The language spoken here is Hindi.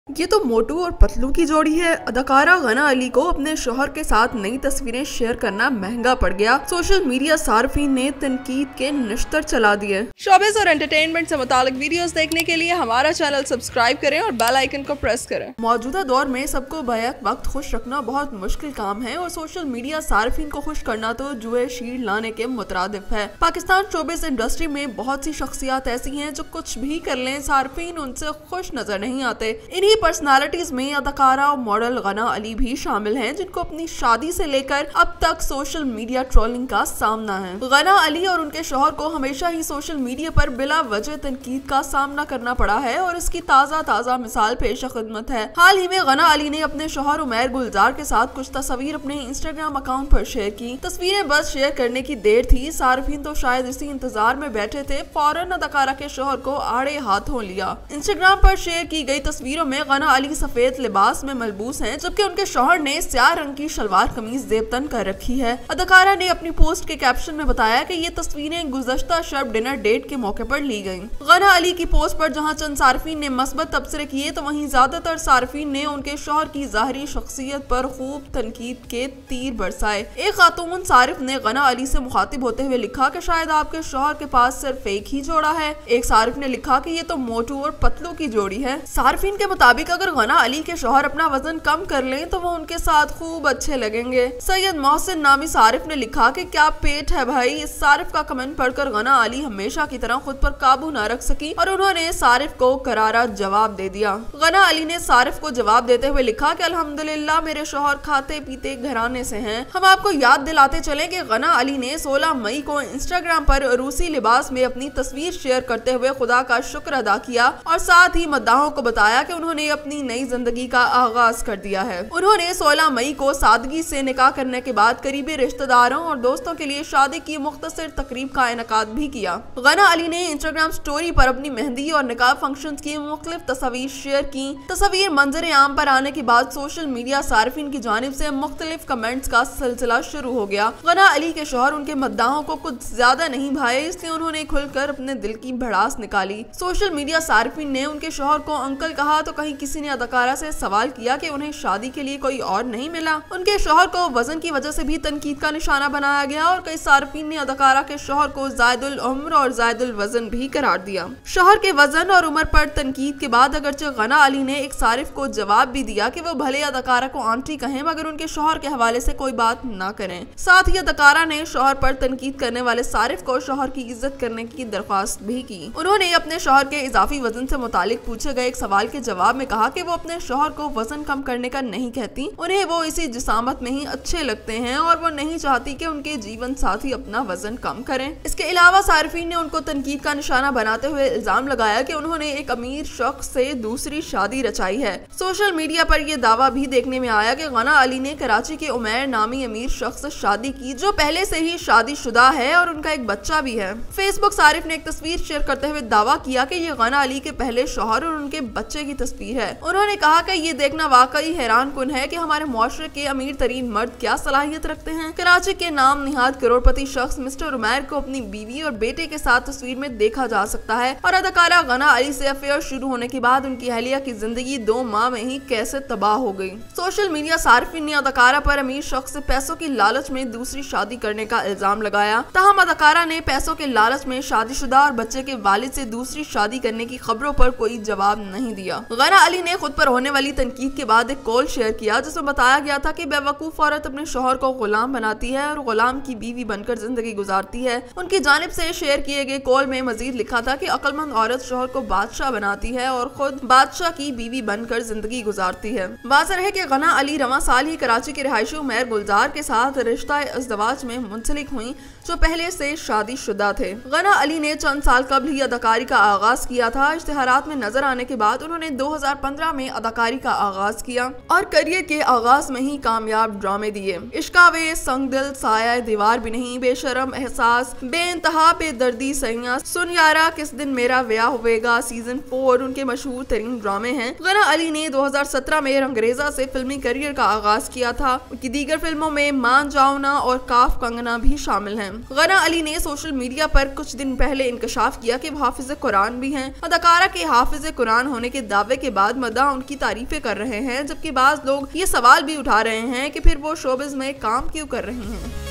ये तो मोटू और पतलू की जोड़ी है। अदाकारा गना अली को अपने शौहर के साथ नई तस्वीरें शेयर करना महंगा पड़ गया। सोशल मीडिया सार्फिन ने तनकीद के निश्तर चला दिए। शोबिज़ और एंटरटेनमेंट से मुतालिक वीडियोस देखने के लिए हमारा चैनल सब्सक्राइब करें और बेल आइकन को प्रेस करें। मौजूदा दौर में सबको बैक वक्त खुश रखना बहुत मुश्किल काम है और सोशल मीडिया सार्फिन को खुश करना तो जुए शीर लाने के मुतरादिफ है। पाकिस्तान शोबिज़ इंडस्ट्री में बहुत सी शख्सियात ऐसी हैं जो कुछ भी कर लें सार्फिन उनसे खुश नजर नहीं आते। इन्हीं पर्सनालिटीज में अदाकारा और मॉडल गना अली भी शामिल हैं, जिनको अपनी शादी से लेकर अब तक सोशल मीडिया ट्रोलिंग का सामना है। गना अली और उनके शौहर को हमेशा ही सोशल मीडिया पर बिला वजह तनकीद का सामना करना पड़ा है और इसकी ताज़ा मिसाल पेश खिदमत है। हाल ही में गना अली ने अपने शौहर उमैर गुलजार के साथ कुछ तस्वीर अपने इंस्टाग्राम अकाउंट पर शेयर की। तस्वीरें बस शेयर करने की देर थी, सार्फिन तो शायद इसी इंतजार में बैठे थे। फौरन अदाकारा के शौहर को आड़े हाथों लिया। इंस्टाग्राम पर शेयर की गई तस्वीरों में गना अली सफेद लिबास में मलबूस हैं, जबकि उनके शौहर ने स्याह रंग की शलवार कमीज जेबतन कर रखी है। अदाकारा ने अपनी पोस्ट के कैप्शन में बताया कि ये तस्वीरें गुज़श्ता शब डिनर डेट के मौके पर ली गईं। गना अली की पोस्ट पर जहां चंद सार्फिन ने मस्बत तबसरे किए तो वहीं ज्यादातर सार्फिन ने उनके शौहर की ज़ाहरी शख्सियत पर खूब तनकीद के तीर बरसाए। एक खातून सारिफ ने गना अली से मुखातिब होते हुए लिखा कि शायद आपके शौहर के पास सिर्फ एक ही जोड़ा है। एक सारिफ ने लिखा कि ये तो मोटू और पतलू की जोड़ी है। सार्फिन के मुताबिक अगर गना अली के शौहर अपना वजन कम कर लें तो वो उनके साथ खूब अच्छे लगेंगे। सैयद मोहसिन नामी सारिफ ने लिखा कि क्या पेट है भाई। इस सारिफ का कमेंट पढ़कर गना अली हमेशा की तरह खुद पर काबू न रख सकी और उन्होंने सारिफ को करारा जवाब दे दिया। गना अली ने सारिफ को जवाब देते हुए लिखा कि अल्हम्दुलिल्लाह मेरे शौहर खाते पीते घराने से हैं। हम आपको याद दिलाते चले कि गना अली ने 16 मई को इंस्टाग्राम पर रूसी लिबास में अपनी तस्वीर शेयर करते हुए खुदा का शुक्र अदा किया और साथ ही मद्दाहों को बताया कि उन्होंने अपनी नई जिंदगी का आगाज कर दिया है। उन्होंने 16 मई को सादगी से निकाह करने के बाद करीबी रिश्तेदारों और दोस्तों के लिए शादी की मुख्तसर तकरीब का इनेकाद भी किया। गना अली ने इंस्टाग्राम स्टोरी पर अपनी मेहंदी और निकाह फंक्शंस की मुख्तलिफ तस्वीर शेयर की। तस्वीर मंजर आम पर आने के बाद सोशल मीडिया सार्फिन की जानिब से मुख्तलिफ कमेंट्स का सिलसिला शुरू हो गया। गना अली के शौहर उनके मद्दाहों को कुछ ज्यादा नहीं भाए, इसलिए उन्होंने खुलकर अपने दिल की भड़ास निकाली। सोशल मीडिया सार्फिन ने उनके शौहर को अंकल कहा तो कहीं किसी ने अदाकारा से सवाल किया कि उन्हें शादी के लिए कोई और नहीं मिला। उनके शौहर को वजन की वजह से भी तनकीद का निशाना बनाया गया और कई सार्फिन ने अदाकारा के शौहर को जायदुल उम्र और जायदुल वजन भी करार दिया। शौहर के वजन और उम्र पर तनकीद के बाद अगरचे गना अली ने एक सारिफ को जवाब भी दिया कि वो भले अदाकारा को आंटी कहें मगर उनके शौहर के हवाले से कोई बात न करें। साथ ही अदाकारा ने शौहर पर तनकीद करने वाले सारिफ को शौहर की इज्जत करने की दरख्वास्त भी की। उन्होंने अपने शौहर के इजाफी वजन से मुतालिक पूछे गए एक सवाल के जवाब में कहा कि वो अपने शौहर को वजन कम करने का नहीं कहती, उन्हें वो इसी जिसामत में ही अच्छे लगते हैं और वो नहीं चाहती कि उनके जीवन साथी अपना वजन कम करें। इसके अलावा सार्फिन ने उनको तनकीद का निशाना बनाते हुए इल्जाम लगाया कि उन्होंने एक अमीर शख्स से दूसरी शादी रचाई है। सोशल मीडिया पर यह दावा भी देखने में आया कि गना अली ने कराची के उमैर नामी अमीर शख्स से शादी की जो पहले से ही शादीशुदा है और उनका एक बच्चा भी है। फेसबुक सारिफ ने एक तस्वीर शेयर करते हुए दावा किया कि ये गना अली के पहले शौहर और उनके बच्चे की तस्वीर है। उन्होंने कहा कि ये देखना वाकई हैरान कुन है कि हमारे मुआशरे के अमीर तरीन मर्द क्या सलाहियत रखते हैं। कराची के नाम निहाद करोड़पति शख्स मिस्टर उमैर को अपनी बीवी और बेटे के साथ तस्वीर में देखा जा सकता है और अदाकारा गना अली से अफेयर शुरू होने के बाद उनकी अहलिया की जिंदगी 2 माह में ही कैसे तबाह हो गई। सोशल मीडिया सार्फिन ने अदाकारा पर अमीर शख्स से पैसों की लालच में दूसरी शादी करने का इल्जाम लगाया। ताहम अदाकारा ने पैसों के लालच में शादीशुदा और बच्चे के वालिद से दूसरी शादी करने की खबरों पर कोई जवाब नहीं दिया। गना अली ने खुद पर होने वाली तनकीद के बाद एक कॉल शेयर किया जिसमें बताया गया था कि बेवकूफ औरत अपने शौहर को गुलाम बनाती है और गुलाम की बीवी बनकर जिंदगी गुजारती है। उनकी जानिब से शेयर किए गए कॉल में मजीद लिखा था कि अक्लमंद औरत शौहर को बादशाह बनाती है और खुद बादशाह की बीवी बनकर जिंदगी गुजारती है। वाज़ेह है कि गना अली रवां साल ही कराची के रिहायशी उमैर गुलजार के साथ रिश्ता इज़्दिवाज में मुंसलिक हुई जो पहले से शादीशुदा थे। गना अली ने चंद साल कबल ही अदाकारी का आगाज किया था। इश्तिहारात में नजर आने के बाद उन्होंने 2015 में अदाकारी का आगाज किया और करियर के आगाज में ही कामयाब ड्रामे दिए। इश्कावे, संगदिल, साया, दीवार भी नहीं, बेशरम, एहसास, बेइंतहा, बेदर्दी, सैया, सुन यारा, किस दिन मेरा ब्याह होवेगा, सीजन 4 उनके मशहूर तरीन ड्रामे हैं। गना अली ने 2017 में रंगरेजा से फिल्मी करियर का आगाज किया था। उनकी दीगर फिल्मों में मान जाओ ना और काफ कंगना भी शामिल हैं। गना अली ने सोशल मीडिया पर कुछ दिन पहले इंकशाफ किया कि वो हाफिज कुरान भी हैं। अदाकारा के हाफिज कुरान होने के दावे के बाद मद्दाह उनकी तारीफें कर रहे हैं, जबकि बाज लोग ये सवाल भी उठा रहे हैं कि फिर वो शोबिज में काम क्यों कर रही हैं।